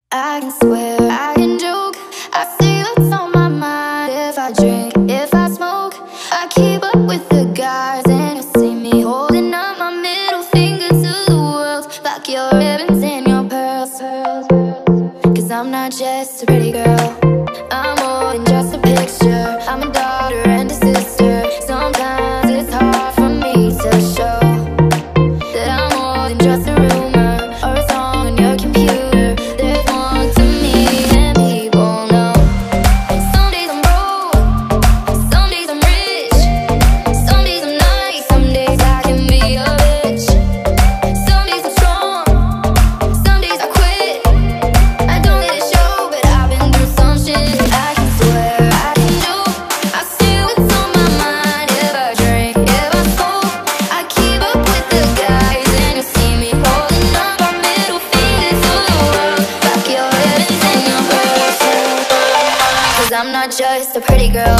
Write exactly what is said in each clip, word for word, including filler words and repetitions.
I can swear, I can joke, I see what's on my mind. If I drink, if I smoke, I keep up with the guys. And you see me holding up my middle finger to the world. Fuck your ribbons and your pearls. Cause I'm not just a pretty girl, I'm more than just a picture. I'm a daughter and a sister. Sometimes it's hard for me to show that I'm more than just a rumor or a song on your computer. There's more to me than people know. Some days I'm broke, some days I'm rich, some days I'm nice, some days I can be a bitch. Some days I'm strong, some days I quit. I don't let it show, but I've been through some shit. I can swear, I can joke, I see what's on my mind. If I drink, if I smoke, I keep up with the guys. And you see me holding up our middle finger to the world. Fuck your ribbons and your pearls. Cause I'm not just a pretty girl.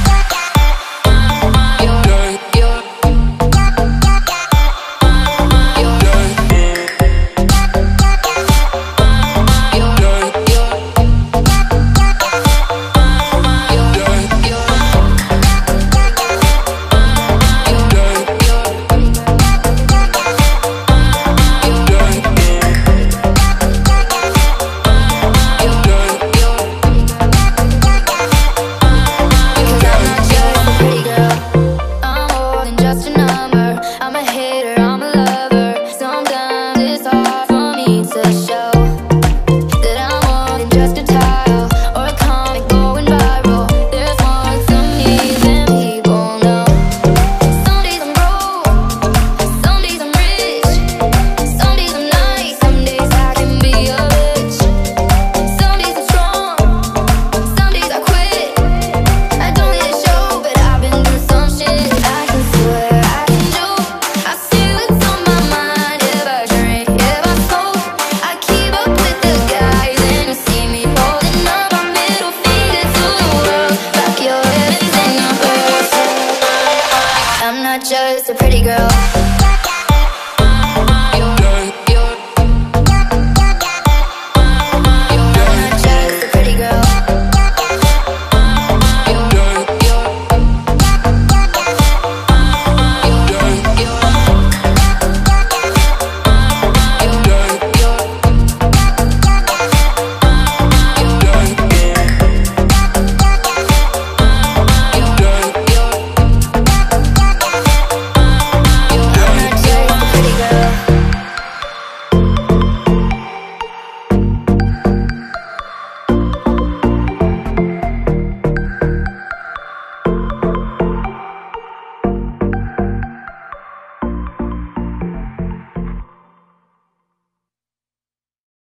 Just a number, I'm a hater, I'm a lover. Sometimes it's hard for me to show that I'm more than just a tile or a comic going viral. There's more to me than people know. Some days I'm broke, some days I'm rich, some days I'm nice, some days I can be a bitch. Some days I'm strong, some days I quit. I don't let it show, but I've been through some shit. I can swear, I can joke, I see what's on my mind. If I drink, if I smoke, I keep up with the guys. And you see me holding up our middle finger to the world. Fuck your ribbons and your pearls. I'm not just a pretty girl.